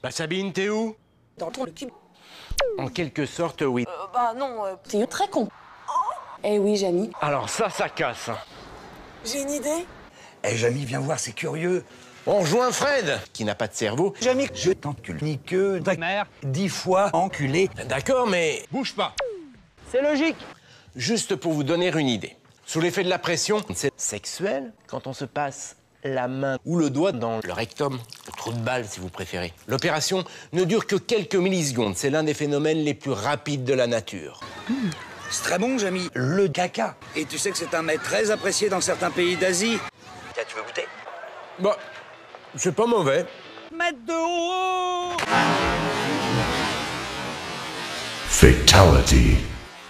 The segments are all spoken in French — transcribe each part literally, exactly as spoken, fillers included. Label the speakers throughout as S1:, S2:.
S1: Bah Sabine, t'es où?
S2: Dans ton cul.
S1: En quelque sorte, oui.
S2: Euh, bah non, euh, t'es très con. Oh eh oui, Jamy.
S1: Alors ça, ça casse. Hein.
S2: J'ai une idée.
S3: Eh, Jamy, viens voir, c'est curieux.
S1: On rejoint Fred, qui n'a pas de cerveau.
S3: Jamy, je t'encule. Ni que ta mère dix fois enculé.
S1: D'accord, mais...
S3: Bouge pas.
S1: C'est logique. Juste pour vous donner une idée. Sous l'effet de la pression, c'est sexuel quand on se passe la main ou le doigt dans le rectum, le trou de balle si vous préférez. L'opération ne dure que quelques millisecondes. C'est l'un des phénomènes les plus rapides de la nature.
S3: Mmh. C'est très bon, Jamy. Le caca. Et tu sais que c'est un mets très apprécié dans certains pays d'Asie. Tiens, tu veux goûter?
S1: Bah, c'est pas mauvais.
S3: Mettre de haut.
S4: Fatality.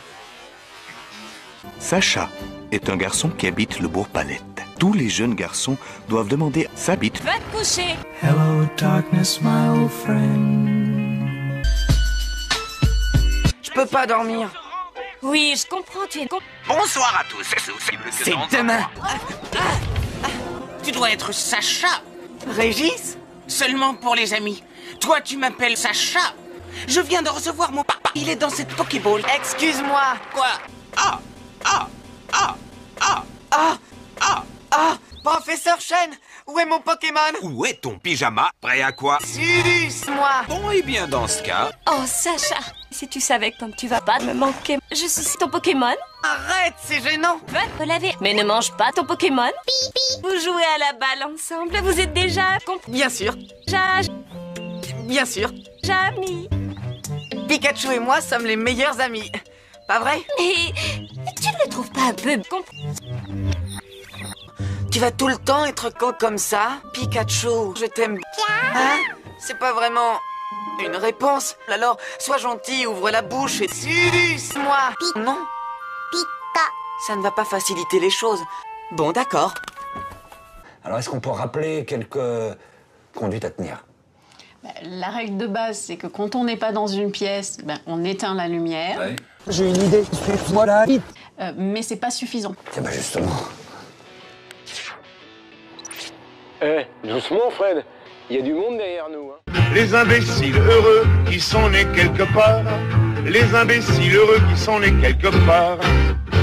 S5: Sacha est un garçon qui habite le Bourg-Palette. Tous les jeunes garçons doivent demander sa bite.
S6: Va te coucher.
S7: Hello darkness, my old friend.
S2: Je peux pas dormir.
S6: Oui, je comprends, tu es con...
S8: Bonsoir à tous.
S2: C'est demain.
S8: Ah, ah, ah. Tu dois être Sacha.
S2: Régis?
S8: Seulement pour les amis. Toi, tu m'appelles Sacha. Je viens de recevoir mon papa. Il est dans cette Pokéball.
S2: Excuse-moi.
S8: Quoi? Ah, ah, ah, ah,
S2: ah,
S8: ah,
S2: ah. Professeur Chen, où est mon Pokémon?
S9: Où est ton pyjama? Prêt à quoi?
S2: Sirius, moi.
S9: Bon, et bien dans ce cas...
S6: Oh, Sacha, si tu savais comme tu vas pas me manquer, je suis ton Pokémon.
S2: Arrête, c'est gênant.
S6: Va te laver, mais ne mange pas ton Pokémon. Vous jouez à la balle ensemble, vous êtes déjà...
S2: Bien sûr.
S6: Ja...
S2: Bien sûr.
S6: Jamy.
S2: Pikachu et moi sommes les meilleurs amis. Pas vrai?
S6: Mais tu ne le trouves pas un peu...
S2: Tu vas tout le temps être con comme ça? Pikachu, je t'aime. Hein? C'est pas vraiment une réponse. Alors, sois gentil, ouvre la bouche et... Sirius, moi. Non.
S10: Pika.
S2: Ça ne va pas faciliter les choses. Bon, d'accord.
S3: Alors, est-ce qu'on peut rappeler quelques conduites à tenir?
S11: La règle de base, c'est que quand on n'est pas dans une pièce, ben, on éteint la lumière.
S3: Ouais. J'ai une idée, suis-moi là, vite.
S11: Euh, mais c'est pas suffisant.
S3: Tiens, bah justement.
S1: Eh, doucement, Fred. Il y a du monde derrière nous. Hein.
S12: Les imbéciles heureux qui sont nés quelque part. Les imbéciles heureux qui sont nés quelque part.